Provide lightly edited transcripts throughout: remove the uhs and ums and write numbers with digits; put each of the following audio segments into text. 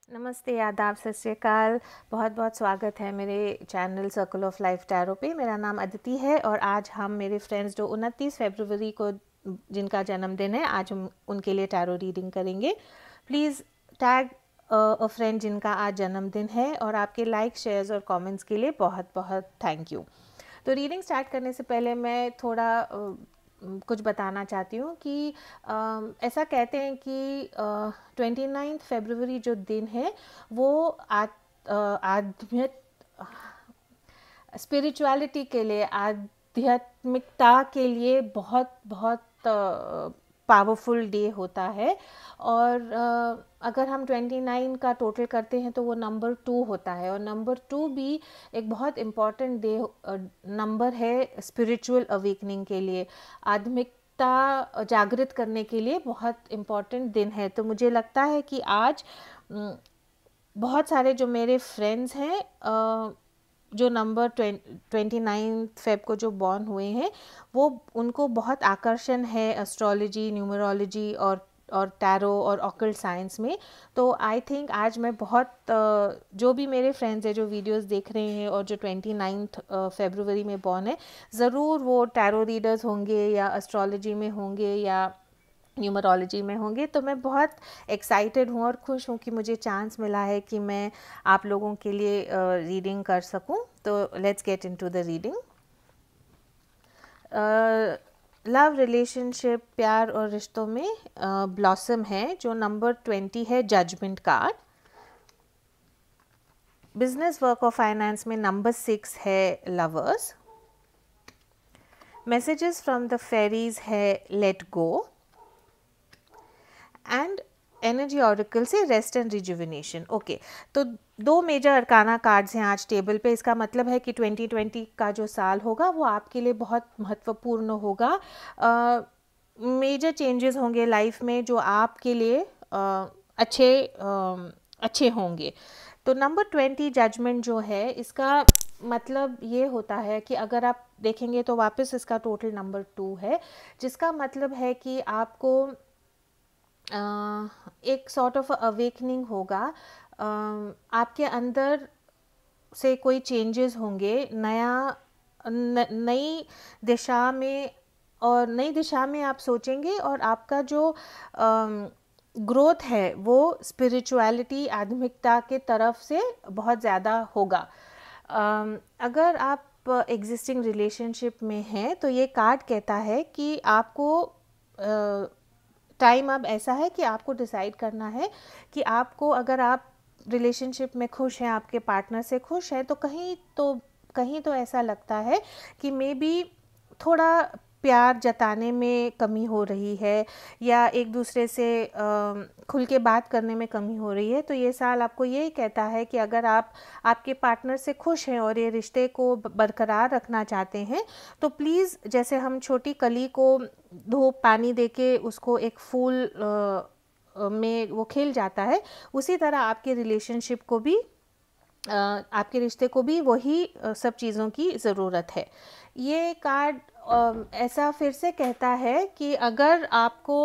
नमस्ते, आदाब, सत श्री अकाल। बहुत बहुत स्वागत है मेरे channel circle of life tarot पे। मेरा नाम अदिति है और आज हम मेरे फ्रेंड्स जो 29 फरवरी को जिनका जन्मदिन है, आज हम उनके लिए टैरो रीडिंग करेंगे। प्लीज़ टैग अ फ्रेंड जिनका आज जन्मदिन है, और आपके लाइक, शेयर्स और कमेंट्स के लिए बहुत बहुत थैंक यू। तो रीडिंग स्टार्ट करने से पहले मैं थोड़ा कुछ बताना चाहती हूँ कि ऐसा कहते हैं कि 29 फरवरी जो दिन है वो आध्यात्मिक स्पिरिचुअलिटी के लिए, आध्यात्मिकता के लिए बहुत बहुत पावरफुल डे होता है। और अगर हम 29 का टोटल करते हैं तो वो नंबर 2 होता है, और नंबर 2 भी एक बहुत इम्पॉर्टेंट डे नंबर है स्पिरिचुअल अवेकनिंग के लिए, आध्यात्मिकता जागृत करने के लिए बहुत इम्पॉर्टेंट दिन है। तो मुझे लगता है कि आज बहुत सारे जो मेरे फ्रेंड्स हैं जो नंबर 29 फेब को जो बॉर्न हुए हैं, वो उनको बहुत आकर्षण है एस्ट्रोलॉजी, न्यूमरोलॉजी और टैरो और ऑकल्ट साइंस में। तो आई थिंक आज मैं बहुत जो भी मेरे फ्रेंड्स हैं जो वीडियोस देख रहे हैं और जो 29 फरवरी में बॉर्न है, ज़रूर वो टैरो रीडर्स होंगे या एस्ट्रोलॉजी में होंगे या न्यूमरोलॉजी में होंगे। तो मैं बहुत एक्साइटेड हूँ और खुश हूँ कि मुझे चांस मिला है कि मैं आप लोगों के लिए रीडिंग कर सकूँ। तो let's get into the reading. Love, relationship, प्यार और रिश्तों में ब्लॉसम है, जो नंबर 20 है, जजमेंट कार्ड। बिजनेस, वर्क और फाइनेंस में नंबर 6 है, lovers. Messages from the fairies है, let go. And energy oracle से रेस्ट एंड रिजुविनेशन। ओके, तो दो मेजर अरकाना कार्ड्स हैं आज टेबल पे। इसका मतलब है कि 2020 का जो साल होगा वो आपके लिए बहुत महत्वपूर्ण होगा। मेजर चेंजेस होंगे लाइफ में जो आपके लिए अच्छे होंगे। तो नंबर 20 जजमेंट जो है, इसका मतलब ये होता है कि अगर आप देखेंगे तो वापस इसका टोटल नंबर 2 है, जिसका मतलब है कि आपको एक सॉर्ट ऑफ अवेकनिंग होगा। आपके अंदर से कोई चेंजेस होंगे, नई दिशा में, और नई दिशा में आप सोचेंगे, और आपका जो ग्रोथ है वो स्पिरिचुअलिटी, आध्यात्मिकता के तरफ से बहुत ज़्यादा होगा। अगर आप एग्जिस्टिंग रिलेशनशिप में हैं तो ये कार्ड कहता है कि आपको टाइम अब ऐसा है कि आपको डिसाइड करना है कि आपको, अगर आप रिलेशनशिप में खुश हैं, आपके पार्टनर से खुश हैं, तो कहीं तो ऐसा लगता है कि मे बी थोड़ा प्यार जताने में कमी हो रही है, या एक दूसरे से खुल के बात करने में कमी हो रही है। तो ये साल आपको यही कहता है कि अगर आप आपके पार्टनर से खुश हैं और ये रिश्ते को बरकरार रखना चाहते हैं, तो प्लीज़, जैसे हम छोटी कली को धूप पानी देके उसको एक फूल में वो खिल जाता है, उसी तरह आपके रिलेशनशिप को भी, आपके रिश्ते को भी वही सब चीज़ों की ज़रूरत है। ये कार्ड ऐसा फिर से कहता है कि अगर आपको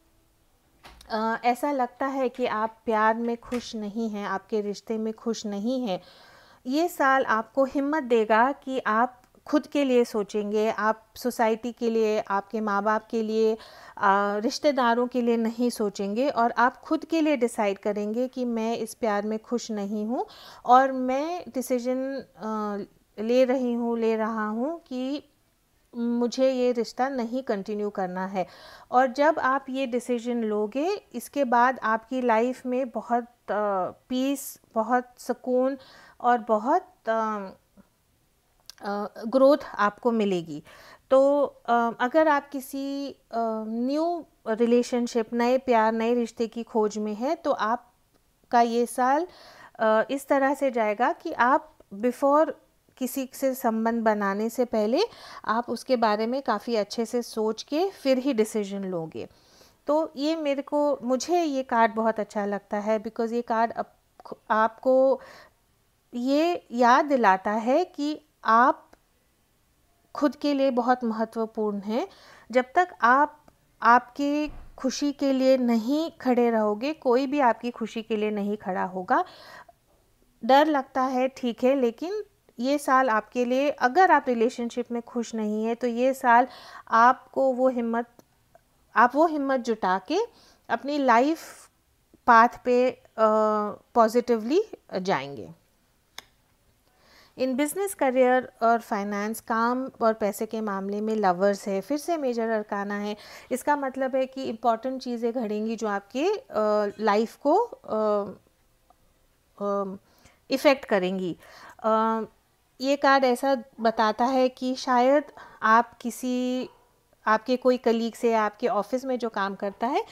ऐसा लगता है कि आप प्यार में खुश नहीं हैं, आपके रिश्ते में खुश नहीं हैं, ये साल आपको हिम्मत देगा कि आप खुद के लिए सोचेंगे, आप सोसाइटी के लिए, आपके माँ बाप के लिए, रिश्तेदारों के लिए नहीं सोचेंगे, और आप खुद के लिए डिसाइड करेंगे कि मैं इस प्यार में खुश नहीं हूँ, और मैं डिसीजन ले रहा हूँ कि मुझे ये रिश्ता नहीं कंटिन्यू करना है। और जब आप ये डिसीजन लोगे, इसके बाद आपकी लाइफ में बहुत पीस, बहुत सुकून और बहुत ग्रोथ आपको मिलेगी। तो अगर आप किसी न्यू रिलेशनशिप, नए प्यार, नए रिश्ते की खोज में है, तो आपका ये साल इस तरह से जाएगा कि आप बिफोर किसी से संबंध बनाने से पहले आप उसके बारे में काफ़ी अच्छे से सोच के फिर ही डिसीजन लोगे। तो ये मुझे ये कार्ड बहुत अच्छा लगता है, बिकॉज़ ये कार्ड आपको ये याद दिलाता है कि आप खुद के लिए बहुत महत्वपूर्ण हैं। जब तक आप आपके खुशी के लिए नहीं खड़े रहोगे, कोई भी आपकी खुशी के लिए नहीं खड़ा होगा। डर लगता है, ठीक है, लेकिन ये साल आपके लिए, अगर आप रिलेशनशिप में खुश नहीं है तो ये साल आपको वो हिम्मत जुटा के अपनी लाइफ पाथ पे पॉजिटिवली जाएंगे। इन बिजनेस, करियर और फाइनेंस, काम और पैसे के मामले में लवर्स है, फिर से मेजर अरकाना है। इसका मतलब है कि इम्पॉर्टेंट चीज़ें घड़ेंगी जो आपके लाइफ को इफ़ेक्ट करेंगी। ये कार्ड ऐसा बताता है कि शायद आप आपके कोई कलीग से, आपके ऑफिस में जो काम करता है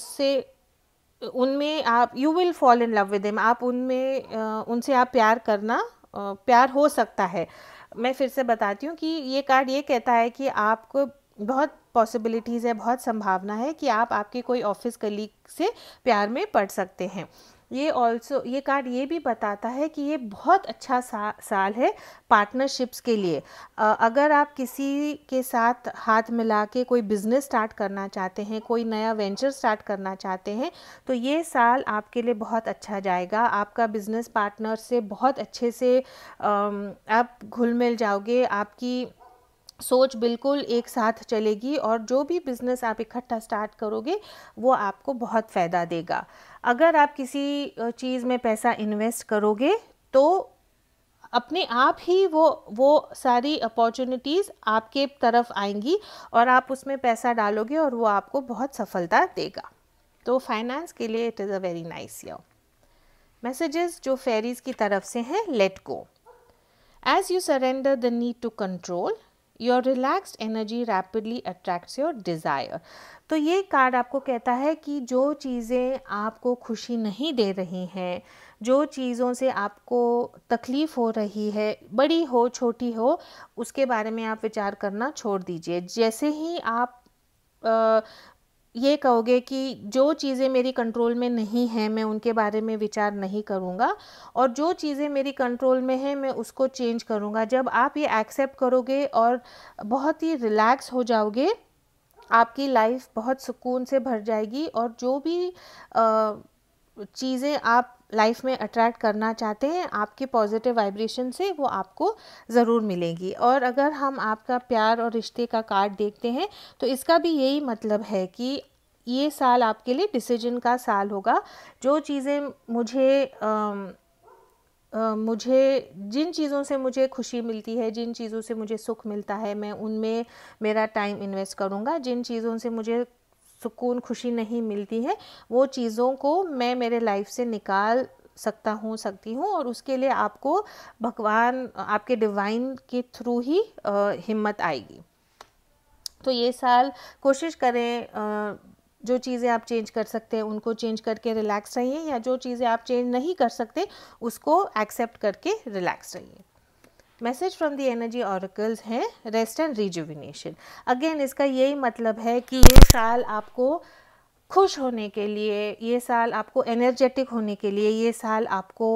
उनमें आप you will fall in love with him, आप उनसे आप प्यार हो सकता है। मैं फिर से बताती हूँ कि ये कार्ड ये कहता है कि आपको बहुत पॉसिबिलिटीज़ है, बहुत संभावना है कि आप आपके कोई ऑफिस कलीग से प्यार में पड़ सकते हैं। ये कार्ड ये भी बताता है कि ये बहुत अच्छा साल है पार्टनरशिप्स के लिए। अगर आप किसी के साथ हाथ मिला के कोई बिजनेस स्टार्ट करना चाहते हैं, कोई नया वेंचर स्टार्ट करना चाहते हैं, तो ये साल आपके लिए बहुत अच्छा जाएगा। आपका बिजनेस पार्टनर से बहुत अच्छे से आप घुल मिल जाओगे, आपकी सोच बिल्कुल एक साथ चलेगी और जो भी बिज़नेस आप इकट्ठा स्टार्ट करोगे वो आपको बहुत फ़ायदा देगा। अगर आप किसी चीज़ में पैसा इन्वेस्ट करोगे तो अपने आप ही वो सारी अपॉर्चुनिटीज़ आपके तरफ आएंगी और आप उसमें पैसा डालोगे और वो आपको बहुत सफलता देगा। तो फाइनेंस के लिए it is a very nice year. Messages जो फेरीज़ की तरफ से हैं, let go. As you surrender the need to control, your relaxed energy rapidly attracts your desire. तो ये कार्ड आपको कहता है कि जो चीज़ें आपको खुशी नहीं दे रही हैं, जो चीज़ों से आपको तकलीफ़ हो रही है, बड़ी हो छोटी हो, उसके बारे में आप विचार करना छोड़ दीजिए। जैसे ही आप ये कहोगे कि जो चीज़ें मेरी कंट्रोल में नहीं हैं मैं उनके बारे में विचार नहीं करूँगा, और जो चीज़ें मेरी कंट्रोल में हैं मैं उसको चेंज करूँगा। जब आप ये एक्सेप्ट करोगे और बहुत ही रिलैक्स हो जाओगे, आपकी लाइफ बहुत सुकून से भर जाएगी और जो भी चीज़ें आप लाइफ में अट्रैक्ट करना चाहते हैं आपके पॉजिटिव वाइब्रेशन से वो आपको ज़रूर मिलेंगी। और अगर हम आपका प्यार और रिश्ते का कार्ड देखते हैं तो इसका भी यही मतलब है कि ये साल आपके लिए डिसीजन का साल होगा। जो चीज़ें मुझे जिन चीज़ों से मुझे खुशी मिलती है, जिन चीज़ों से मुझे सुख मिलता है, मैं उनमें मेरा टाइम इन्वेस्ट करूँगा। जिन चीज़ों से मुझे सुकून, खुशी नहीं मिलती है, वो चीज़ों को मैं मेरे लाइफ से निकाल सकती हूँ और उसके लिए आपको भगवान, आपके डिवाइन के थ्रू ही हिम्मत आएगी। तो ये साल कोशिश करें जो चीज़ें आप चेंज कर सकते हैं उनको चेंज करके रिलैक्स रहिए, या जो चीज़ें आप चेंज नहीं कर सकते उसको एक्सेप्ट करके रिलैक्स रहिए। Message from the energy oracles है रेस्ट एंड रिजुविनेशन। अगेन इसका यही मतलब है कि ये साल आपको खुश होने के लिए, ये साल आपको एनर्जेटिक होने के लिए, ये साल आपको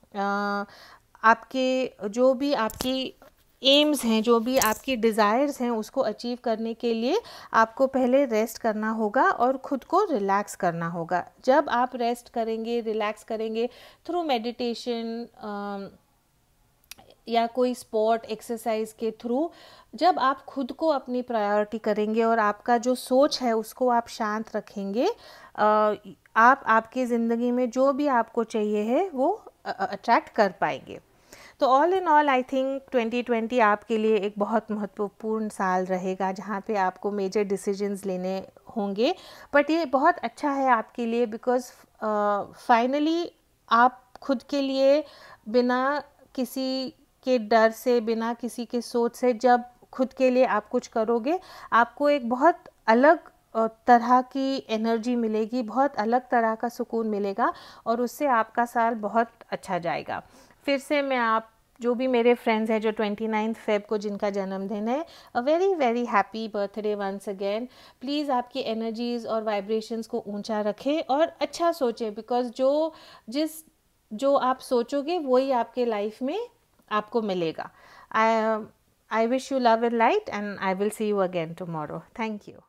आपके जो भी आपकी एम्स हैं, जो भी आपकी डिज़ायर्स हैं, उसको अचीव करने के लिए आपको पहले रेस्ट करना होगा और ख़ुद को रिलैक्स करना होगा। जब आप रेस्ट करेंगे, रिलैक्स करेंगे थ्रू मेडिटेशन या कोई स्पोर्ट एक्सरसाइज के थ्रू, जब आप खुद को अपनी प्रायोरिटी करेंगे और आपका जो सोच है उसको आप शांत रखेंगे, आप आपकी ज़िंदगी में जो भी आपको चाहिए है वो अट्रैक्ट कर पाएंगे। तो all in all I think 2020 आपके लिए एक बहुत महत्वपूर्ण साल रहेगा जहाँ पे आपको मेजर डिसीजंस लेने होंगे, बट ये बहुत अच्छा है आपके लिए बिकॉज़ फाइनली आप खुद के लिए बिना किसी के डर से, बिना किसी के सोच से, जब खुद के लिए आप कुछ करोगे आपको एक बहुत अलग तरह की एनर्जी मिलेगी, बहुत अलग तरह का सुकून मिलेगा और उससे आपका साल बहुत अच्छा जाएगा। फिर से मैं आप जो भी मेरे फ्रेंड्स हैं जो 29 फेब को जिनका जन्मदिन है, a very very happy birthday once again. Please आपकी एनर्जीज़ और वाइब्रेशंस को ऊंचा रखें और अच्छा सोचें, बिकॉज जो आप सोचोगे वही आपके लाइफ में आपको मिलेगा। I wish you love and light and I will see you again tomorrow. Thank you.